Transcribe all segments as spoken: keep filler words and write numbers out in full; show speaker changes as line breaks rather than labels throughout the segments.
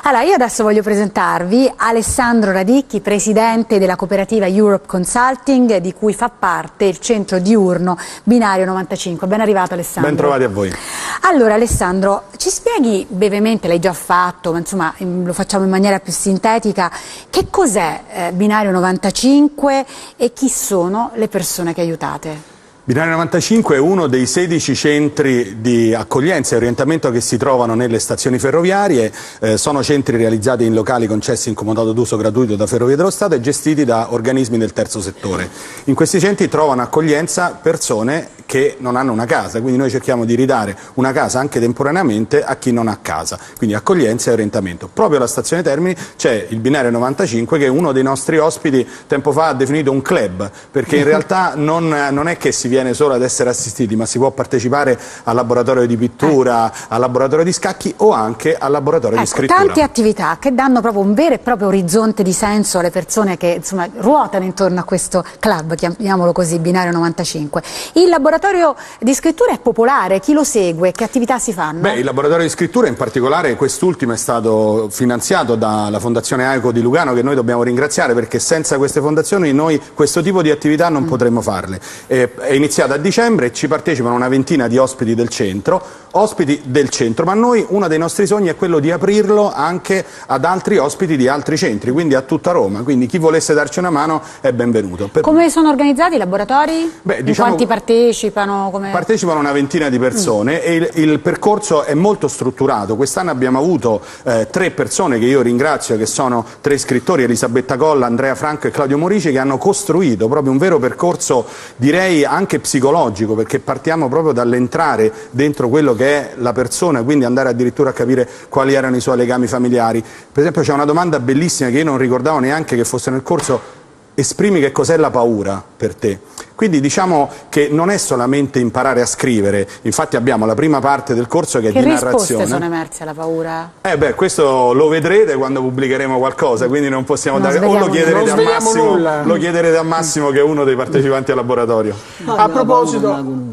Allora, io adesso voglio presentarvi Alessandro Radicchi, presidente della cooperativa Europe Consulting, di cui fa parte il centro diurno Binario novantacinque. Ben arrivato, Alessandro.
Ben trovati a voi.
Allora, Alessandro, ci spieghi brevemente, l'hai già fatto, ma insomma lo facciamo in maniera più sintetica, che cos'è eh, Binario novantacinque e chi sono le persone che aiutate?
Binario novantacinque è uno dei sedici centri di accoglienza e orientamento che si trovano nelle stazioni ferroviarie, eh, sono centri realizzati in locali concessi in comodato d'uso gratuito da Ferrovie dello Stato e gestiti da organismi del terzo settore. In questi centri trovano accoglienza persone che non hanno una casa, quindi noi cerchiamo di ridare una casa anche temporaneamente a chi non ha casa, quindi accoglienza e orientamento. Proprio alla stazione Termini c'è il Binario novantacinque che uno dei nostri ospiti tempo fa ha definito un club, perché in realtà non, non è che si viene solo ad essere assistiti, ma si può partecipare al laboratorio di pittura, eh. al laboratorio di scacchi o anche al laboratorio
ecco,
di scrittura.
Tante attività che danno proprio un vero e proprio orizzonte di senso alle persone che insomma ruotano intorno a questo club, chiamiamolo così, Binario novantacinque. Il laboratorio di scrittura è popolare, chi lo segue, che attività si fanno?
Beh, il laboratorio di scrittura, in particolare quest'ultimo, è stato finanziato dalla Fondazione AICO di Lugano, che noi dobbiamo ringraziare, perché senza queste fondazioni noi questo tipo di attività non mm. potremmo farle. Eh, è iniziato a dicembre e ci partecipano una ventina di ospiti del centro, ospiti del centro, ma noi uno dei nostri sogni è quello di aprirlo anche ad altri ospiti di altri centri, quindi a tutta Roma, quindi chi volesse darci una mano è benvenuto. Per...
Come sono organizzati i laboratori?
Beh,
in
diciamo...
quanti partecipano? Come...
Partecipano una ventina di persone mm. e il, il percorso è molto strutturato. Quest'anno abbiamo avuto eh, tre persone che io ringrazio, che sono tre scrittori, Elisabetta Colla, Andrea Franco e Claudio Morici, che hanno costruito proprio un vero percorso, direi anche psicologico, perché partiamo proprio dall'entrare dentro quello che è la persona, quindi andare addirittura a capire quali erano i suoi legami familiari. Per esempio c'è una domanda bellissima che io non ricordavo neanche che fosse nel corso: esprimi che cos'è la paura per te. Quindi diciamo che non è solamente imparare a scrivere, infatti abbiamo la prima parte del corso che, che è di narrazione.
Che risposte sono emerse alla paura?
Eh beh, questo lo vedrete quando pubblicheremo qualcosa, quindi non possiamo non dare... O lo chiederete, a Massimo, lo chiederete a Massimo, che è uno dei partecipanti al laboratorio.
No, a proposito,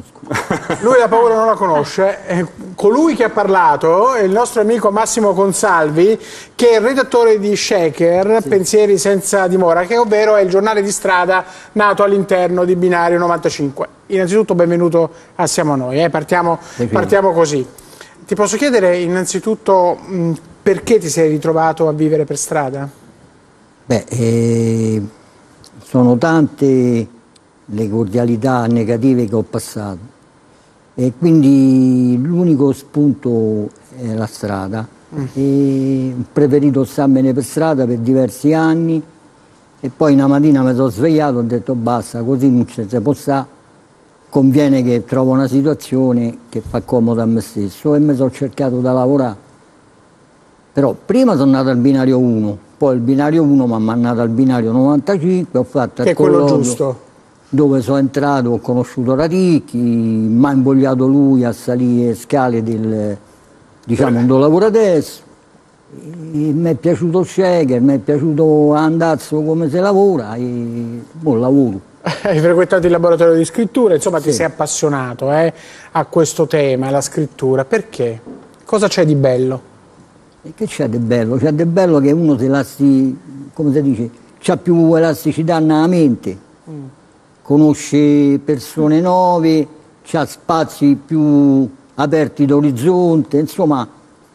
lui la paura non la conosce, eh, colui che ha parlato è il nostro amico Massimo Consalvi, che è il redattore di Shaker, sì. Pensieri senza dimora, che ovvero è il giornale di strada nato all'interno di Binario novantacinque. Innanzitutto benvenuto assieme a noi, eh. partiamo, partiamo così. Ti posso chiedere innanzitutto mh, perché ti sei ritrovato a vivere per strada?
Beh, eh, sono tante le cordialità negative che ho passato e quindi l'unico spunto è la strada. Mm. E ho preferito starmene per strada per diversi anni e poi una mattina mi sono svegliato e ho detto basta, così non ci si può stare, conviene che trovo una situazione che fa comodo a me stesso, e mi sono cercato da lavorare. Però prima sono andato al binario uno, poi il binario uno mi ha mandato al binario novantacinque, ho fatto
che è quello giusto,
dove sono entrato, ho conosciuto Radicchi, mi ha invogliato lui a salire scale del, diciamo, dove lavoro adesso. Mi è piaciuto Shaker, mi è piaciuto Andazzo come si lavora e buon lavoro.
Hai frequentato il laboratorio di scrittura, insomma sì. Ti sei appassionato eh, a questo tema, alla scrittura. Perché? Cosa c'è di bello?
E che c'è di bello? C'è di bello che uno si lasci, come si dice, c'ha più elasticità nella mente, mm. conosce persone nuove, c'ha spazi più aperti d'orizzonte, insomma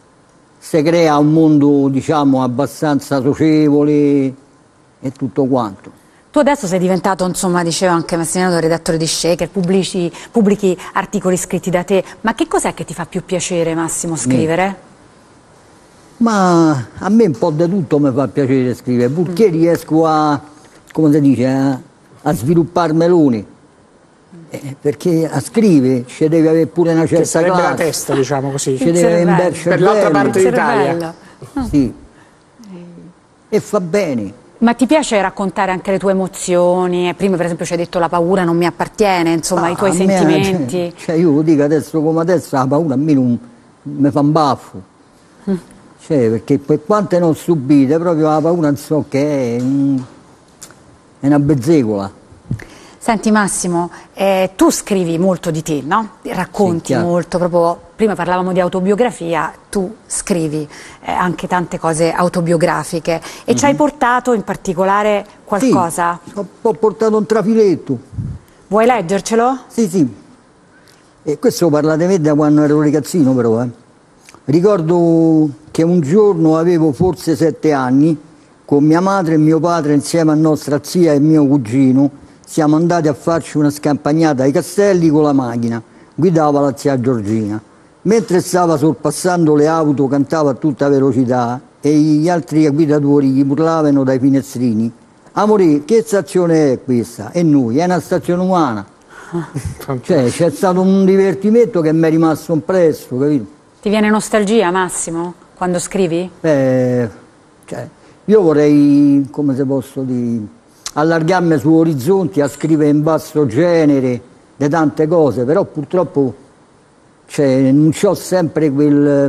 si crea un mondo, diciamo, abbastanza socievole e tutto quanto.
Tu adesso sei diventato, insomma, diceva anche Massimiliano, redattore di Shaker, pubblici, pubblichi articoli scritti da te, ma che cos'è che ti fa più piacere, Massimo, scrivere?
Mm. Ma a me un po' di tutto mi fa piacere scrivere, purché mm. riesco a, come si dice, a, a sviluppare meloni. Eh, perché a scrivere ci deve avere pure una certa
che sarebbe
classe.
La testa, diciamo così,
ci deve
per l'altra parte d'Italia.
Sì. E fa bene.
Ma ti piace raccontare anche le tue emozioni? Prima per esempio ci hai detto la paura non mi appartiene, insomma, ah, i tuoi sentimenti.
Me, cioè, io lo dico adesso come adesso, la paura a me non mi fa un baffo. Mm. Cioè, perché per quante ne ho subite, proprio la paura non so che è, è una bezzecola.
Senti Massimo, eh, tu scrivi molto di te, no? Racconti
sì,
molto, proprio prima parlavamo di autobiografia, tu scrivi eh, anche tante cose autobiografiche e mm-hmm. ci hai portato in particolare qualcosa?
Sì, ho portato un trafiletto.
Vuoi leggercelo?
Sì, sì. E questo parla di me da quando ero ragazzino però. Eh. Ricordo che un giorno avevo forse sette anni, con mia madre e mio padre insieme a nostra zia e mio cugino, siamo andati a farci una scampagnata ai castelli con la macchina. Guidava la zia Giorgina. Mentre stava sorpassando le auto cantava a tutta velocità e gli altri guidatori gli urlavano dai finestrini: amore, che stazione è questa? E noi, è una stazione umana. Cioè, c'è stato un divertimento che mi è rimasto impresso, capito?
Ti viene nostalgia, Massimo, quando scrivi?
Beh, cioè, io vorrei, come se posso dire, allargarmi su orizzonti a scrivere in basso genere di tante cose, però purtroppo cioè, non c'ho sempre quel,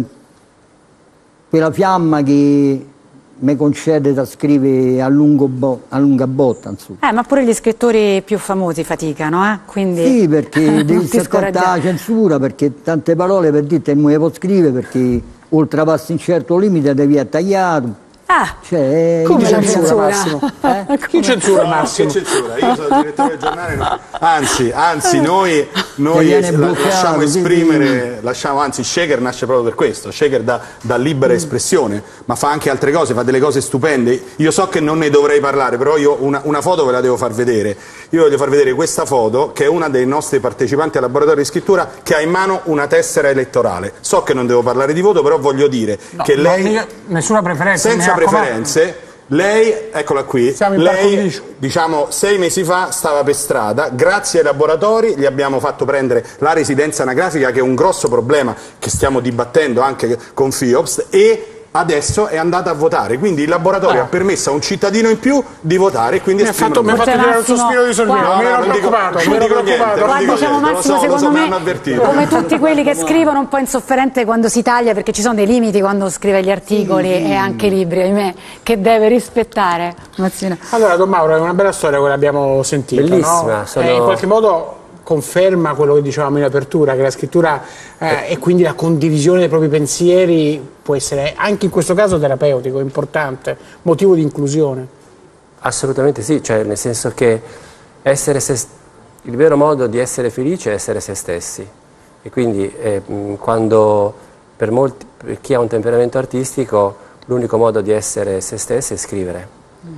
quella fiamma che mi concede da scrivere a, lungo bo, a lunga botta, insomma.
Eh, ma pure gli scrittori più famosi faticano, eh? Quindi
sì, perché devi stare la censura, perché tante parole per dirti non le può scrivere, perché oltrepassi un certo limite devi tagliato.
Ah,
cioè,
come la censura, Massimo? Eh? Chi censura,
no,
Massimo?
Che censura? Io sono direttore del giornale, no. anzi, anzi noi, noi la, bloccato, lasciamo esprimere, lasciamo, anzi Shaker nasce proprio per questo, Shaker dà, dà libera espressione, ma fa anche altre cose, fa delle cose stupende. Io so che non ne dovrei parlare, però io una, una foto ve la devo far vedere. Io voglio far vedere questa foto, che è una dei nostri partecipanti al laboratorio di scrittura, che ha in mano una tessera elettorale. So che non devo parlare di voto, però voglio dire
no,
che lei...
Io, nessuna preferenza.
Senza preferenze, lei, eccola qui, lei diciamo sei mesi fa stava per strada, grazie ai laboratori gli abbiamo fatto prendere la residenza anagrafica, che è un grosso problema che stiamo dibattendo anche con FIOPS, e adesso è andata a votare, quindi il laboratorio ah. ha permesso a un cittadino in più di votare, quindi
mi ha fatto, mi ha fatto tirare un sospiro di sollievo,
no,
mi ero preoccupato, mi ero preoccupato.
Guarda, diciamo Massimo,
so,
secondo
so,
me, come tutti quelli che scrivono, un po' insofferente quando si taglia, perché ci sono dei limiti quando scrive gli articoli sì. e anche i libri, ahimè, che deve rispettare. Mazzina.
Allora, Don Mauro, è una bella storia quella che abbiamo sentito,
bellissima,
no?
sono...
eh, in qualche modo conferma quello che dicevamo in apertura, che la scrittura eh, e quindi la condivisione dei propri pensieri può essere anche in questo caso terapeutico, importante, motivo di inclusione.
Assolutamente sì, cioè nel senso che essere se, il vero modo di essere felice è essere se stessi, e quindi eh, quando per, molti, per chi ha un temperamento artistico l'unico modo di essere se stessi è scrivere mm.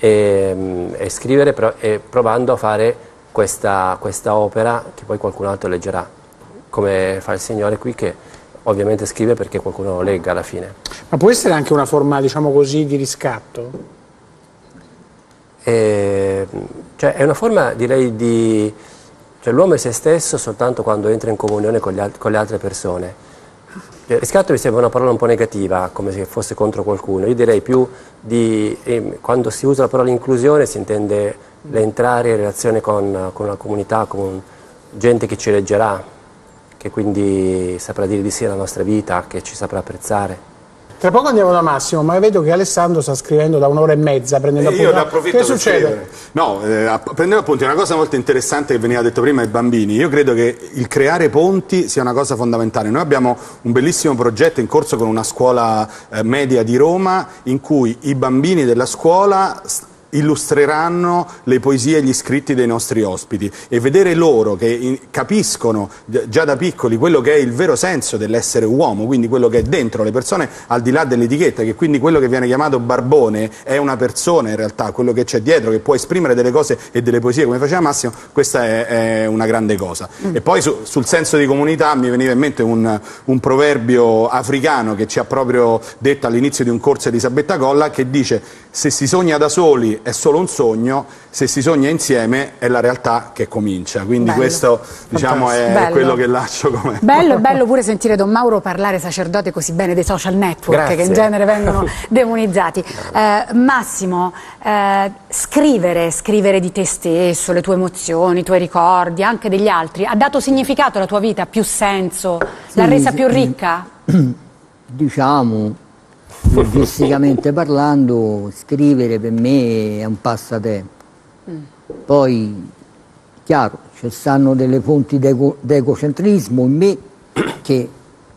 e, e scrivere pro, e provando a fare Questa, questa opera che poi qualcun altro leggerà, come fa il Signore qui, che ovviamente scrive perché qualcuno lo legga alla fine.
Ma può essere anche una forma, diciamo così, di riscatto?
E, cioè, è una forma, direi, di... Cioè, l'uomo è se stesso soltanto quando entra in comunione con, gli alt con le altre persone. Il riscatto mi sembra una parola un po' negativa, come se fosse contro qualcuno. Io direi più di... Eh, quando si usa la parola inclusione si intende l'entrare in relazione con, con una comunità, con gente che ci leggerà, che quindi saprà dire di sì alla nostra vita, che ci saprà apprezzare.
Tra poco andiamo da Massimo, ma vedo che Alessandro sta scrivendo da un'ora e mezza, prendendo appunti.
Io ne approfitto
Che
per
succede?
Scrivere. No, eh, prendendo appunti, una cosa molto interessante che veniva detto prima ai bambini. Io credo che il creare ponti sia una cosa fondamentale. Noi abbiamo un bellissimo progetto in corso con una scuola eh, media di Roma, in cui i bambini della scuola illustreranno le poesie e gli scritti dei nostri ospiti, e vedere loro che in, capiscono già da piccoli quello che è il vero senso dell'essere uomo, quindi quello che è dentro le persone al di là dell'etichetta, che quindi quello che viene chiamato barbone è una persona in realtà, quello che c'è dietro, che può esprimere delle cose e delle poesie come faceva Massimo, questa è, è una grande cosa. Mm. E poi su, sul senso di comunità mi veniva in mente un, un proverbio africano che ci ha proprio detto all'inizio di un corso Elisabetta Colla, che dice: se si sogna da soli è solo un sogno, se si sogna insieme è la realtà che comincia. Quindi bello. Questo, diciamo, è bello. Quello che lascio come...
Bello, bello pure sentire Don Mauro parlare, sacerdote, così bene dei social network. Grazie. Che in genere vengono demonizzati. Eh, Massimo, eh, scrivere, scrivere di te stesso, le tue emozioni, i tuoi ricordi, anche degli altri, ha dato significato alla tua vita, più senso, sì, l'ha resa più ricca?
Diciamo... Logisticamente parlando, scrivere per me è un passatempo. Mm. Poi, chiaro, ci stanno delle fonti d'egocentrismo in me che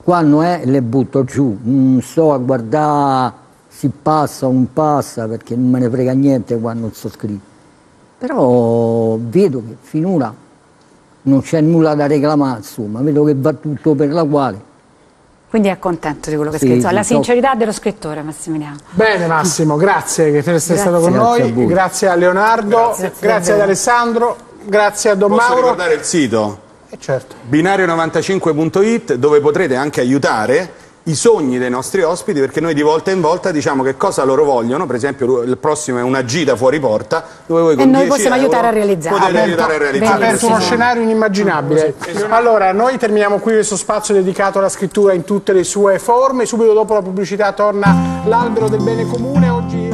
quando è le butto giù, non sto a guardare si passa o non passa perché non me ne frega niente quando non sto scritto. Però vedo che finora non c'è nulla da reclamare, insomma, vedo che va tutto per la quale.
Quindi è contento di quello che ha
Sì,
scritto,
sì,
la
so-
sincerità dello scrittore, Massimiliano.
Bene Massimo, grazie che sei
Grazie.
stato con
Grazie a
noi,
voi.
grazie a Leonardo,
Grazie.
grazie, ad Alessandro, grazie a Don
Posso
Mauro.
ricordare il sito?
Eh, certo.
binario novantacinque punto it, dove potrete anche aiutare i sogni dei nostri ospiti, perché noi di volta in volta diciamo che cosa loro vogliono. Per esempio il prossimo è una gita fuori porta dove voi con
E noi
dieci
possiamo
euro
aiutare a realizzarlo.
potete
Aperto-
aiutare a
Ha
realizzare
aperto uno
questo.
scenario inimmaginabile. Allora, noi terminiamo qui questo spazio dedicato alla scrittura in tutte le sue forme. Subito dopo la pubblicità torna l'Albero del Bene Comune. Oggi